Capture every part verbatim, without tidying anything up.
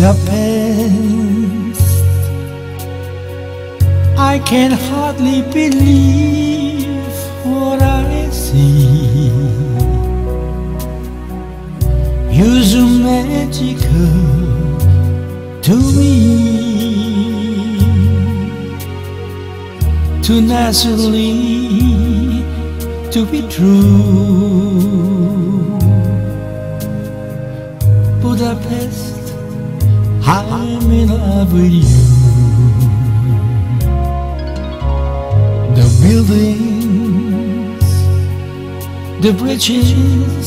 Budapest, I can hardly believe what I see. You're so magical to me, too naturally to be true. Budapest, I'm in love with you. The buildings, the bridges,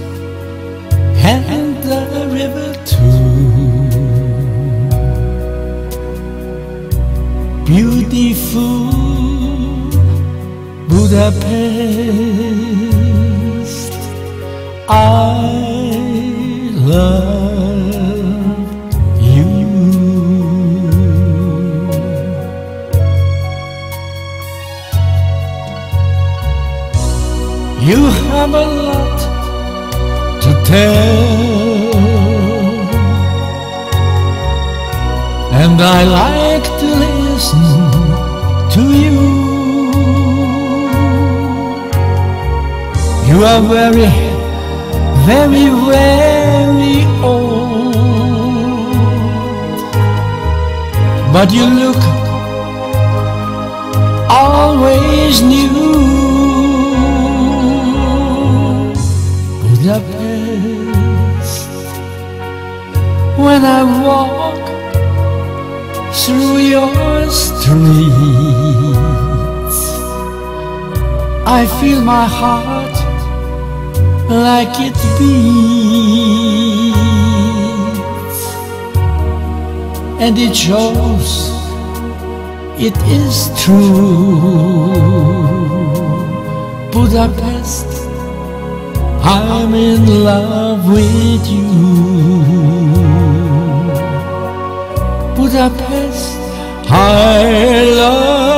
and the river too. Beautiful Budapest, I love you. You have a lot to tell, and I like to listen to you. You are very, very, very old, but you look always new. Budapest, when I walk through your streets, I feel my heart like it beats, and it shows it is true. Budapest, I'm in love with you. Budapest, I love